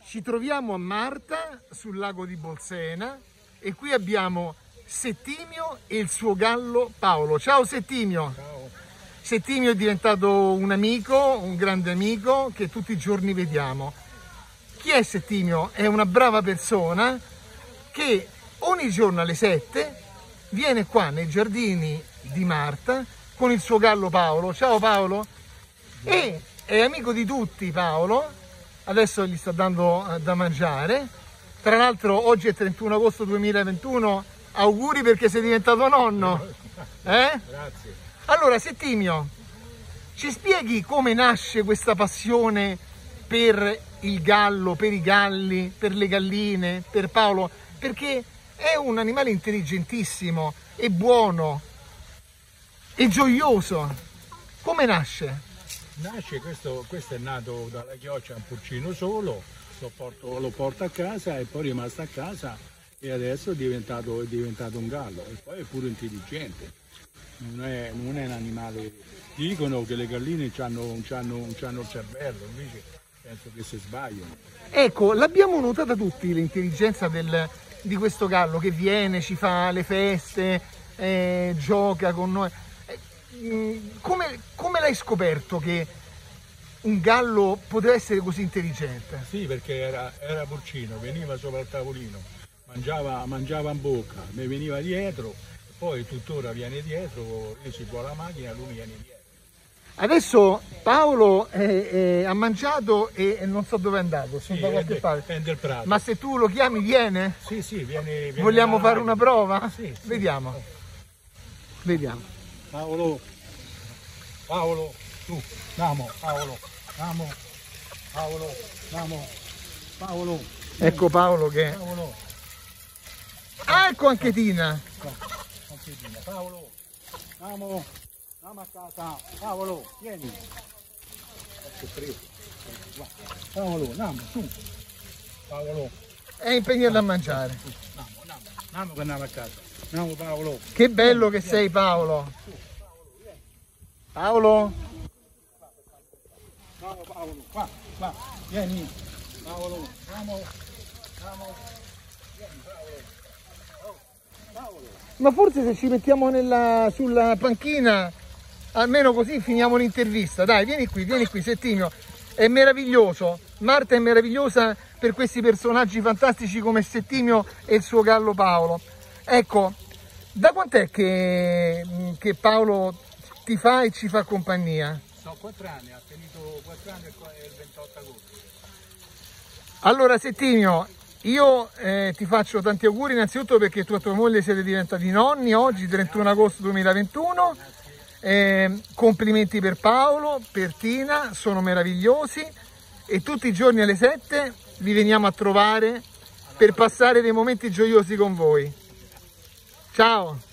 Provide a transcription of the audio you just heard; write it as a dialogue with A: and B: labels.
A: Ci troviamo a Marta, sul lago di Bolsena, e qui abbiamo Settimio e il suo gallo Paolo. Ciao Settimio!
B: Ciao.
A: Settimio è diventato un amico, un grande amico che tutti i giorni vediamo. Chi è Settimio? È una brava persona che ogni giorno alle 7 viene qua nei giardini di Marta con il suo gallo Paolo. Ciao Paolo! E è amico di tutti Paolo, adesso gli sta dando da mangiare. Tra l'altro oggi è 31 agosto 2021, auguri perché sei diventato nonno.
B: Grazie.
A: Allora Settimio, ci spieghi come nasce questa passione per il gallo, per i galli, per le galline, per Paolo? Perché è un animale intelligentissimo, è buono, è gioioso. Come nasce?
B: Nasce, questo è nato dalla chioccia, un pulcino solo, lo porto a casa e poi è rimasto a casa e adesso è diventato un gallo e poi è pure intelligente. Non è un animale. Dicono che le galline hanno il cervello, invece penso che si sbagliano.
A: Ecco, l'abbiamo notata tutti l'intelligenza di questo gallo che viene, ci fa le feste, gioca con noi. Come l'hai scoperto che un gallo poteva essere così intelligente?
B: Sì, perché era porcino, veniva sopra il tavolino, mangiava in bocca, mi veniva dietro, poi tuttora viene dietro, io si può la macchina, lui viene dietro.
A: Adesso Paolo ha mangiato e non so dove è andato, sono da qualche parte.
B: È del prato.
A: Ma se tu lo chiami viene?
B: Sì, viene.
A: Vogliamo fare una prova?
B: Sì.
A: Vediamo.
B: Paolo, tu, andiamo, Paolo.
A: Ecco Paolo che...
B: Paolo.
A: Ah, ecco anche Tina.
B: Paolo, andiamo a casa, Paolo, vieni. Paolo, andiamo, su. Paolo.
A: È impegnato a mangiare.
B: Andiamo che andiamo a casa. Andiamo Paolo.
A: Che bello che sei Paolo. Paolo.
B: Andiamo Paolo, qua, vieni. Paolo, andiamo. Vieni Paolo.
A: Ma forse se ci mettiamo sulla panchina, almeno così finiamo l'intervista. Dai, vieni qui Settimio. È meraviglioso. Marta è meravigliosa per questi personaggi fantastici come Settimio e il suo gallo Paolo. Ecco, da quant'è che Paolo ti fa e ci fa compagnia?
B: Sono 4 anni, ha tenuto 4 anni il 28 agosto.
A: Allora Settimio, io ti faccio tanti auguri innanzitutto perché tu e tua moglie siete diventati nonni oggi, 31 agosto 2021. Complimenti per Paolo, per Tina, sono meravigliosi e tutti i giorni alle 7 vi veniamo a trovare per passare dei momenti gioiosi con voi. Ciao!